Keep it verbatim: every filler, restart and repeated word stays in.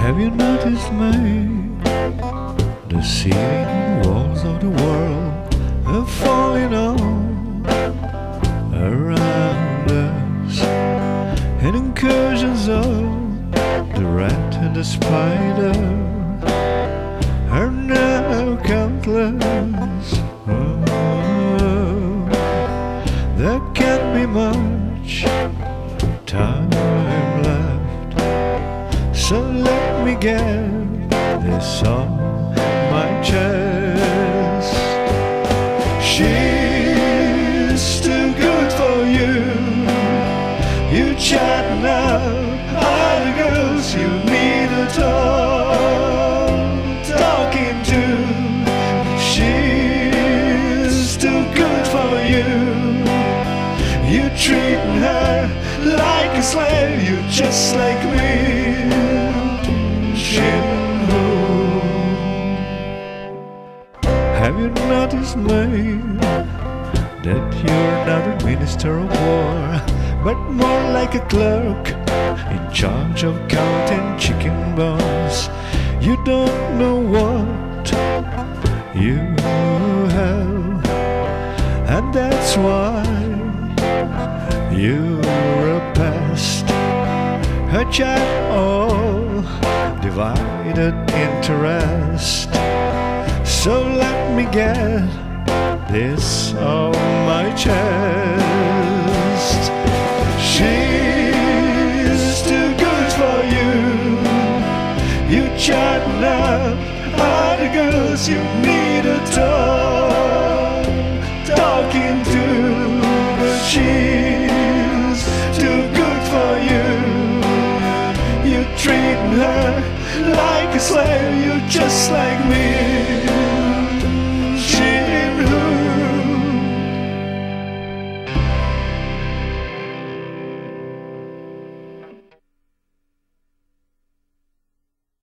Have you noticed me? The ceiling walls of the world are falling on around us, and incursions of the rat and the spider are now countless. Oh, there can't be much time left, so let me get this on my chest. She's too good for you. You chatting up other girls you need a talk, talking to. She's too good for you. You treating her like a slave. You just like me, Chinhu. Have you noticed me? That you're not a minister of war, but more like a clerk in charge of counting chicken bones. You don't know what you have, and that's why you're a pest, a chap, all divided interest. So let me get this on my chest. She's too good for you. You chatting up other girls you need a talk, talking to. But she's too good for you. You treating her like a slave. You just like me,